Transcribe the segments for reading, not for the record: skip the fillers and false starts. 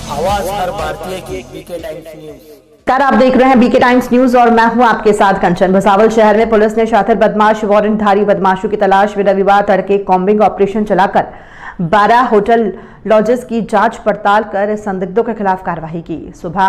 आवाज हर भारतीय की बीके टाइम्स न्यूज। नमस्कार, आप देख रहे हैं बीके टाइम्स न्यूज और मैं हूं आपके साथ कंचन। भुसावल शहर में पुलिस ने शातिर बदमाश वारंटधारी बदमाशों की तलाश में रविवार तड़के कॉम्बिंग ऑपरेशन चलाकर 12 होटल लॉजेस की जांच पड़ताल कर संदिग्धों के खिलाफ कार्रवाई की।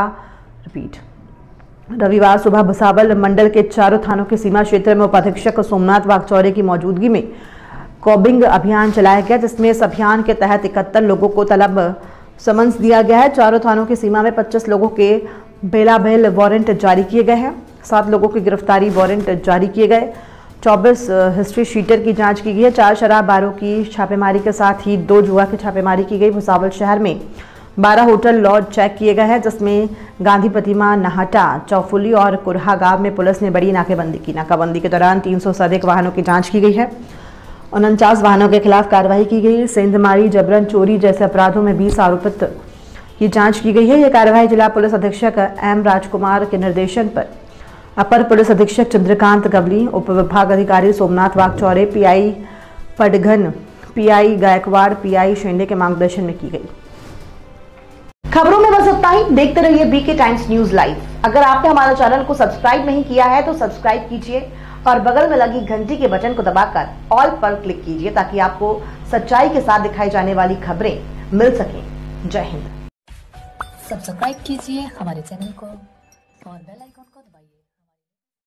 रविवार सुबह भुसावल मंडल के चारों थानों के सीमा क्षेत्र में उपाधीक्षक सोमनाथ वाघचौरे की मौजूदगी में कॉम्बिंग अभियान चलाया गया, जिसमें इस अभियान के तहत 71 लोगों को तलब समन्स दिया गया है। चारों थानों की सीमा में 25 लोगों के बेलाबेल वारंट जारी किए गए हैं। 7 लोगों की गिरफ्तारी वारंट जारी किए गए। 24 हिस्ट्री शीटर की जांच की गई है। 4 शराब बारों की छापेमारी के साथ ही 2 जुआ की छापेमारी की गई। भुसावल शहर में 12 होटल लॉज चेक किए गए हैं, जिसमें गांधी प्रतिमा, नाहटा, चौफुली और कुरहा गांव में पुलिस ने बड़ी नाकेबंदी की। नाकाबंदी के दौरान 300 से अधिक वाहनों की जाँच की गई है। 49 वाहनों के खिलाफ कार्रवाई की गई। सेंधमारी, जबरन, चोरी जैसे अपराधों में 20 आरोपित की जांच की गई है। यह कार्रवाई जिला पुलिस अधीक्षक एम राजकुमार के निर्देशन पर अपर पुलिस अधीक्षक चंद्रकांत गवली, उप विभाग अधिकारी Somnath Waghchaure, PI Padghan, PI Gaikwad, PI Shende के मार्गदर्शन में की गई। खबरों में बस इतना ही। देखते रहिए बीके टाइम्स न्यूज लाइव। अगर आपने हमारे चैनल को सब्सक्राइब नहीं किया है तो सब्सक्राइब कीजिए और बगल में लगी घंटी के बटन को दबाकर ऑल पर क्लिक कीजिए, ताकि आपको सच्चाई के साथ दिखाई जाने वाली खबरें मिल सकें। जय हिंद। सब्सक्राइब कीजिए हमारे चैनल को और बेल आइकन को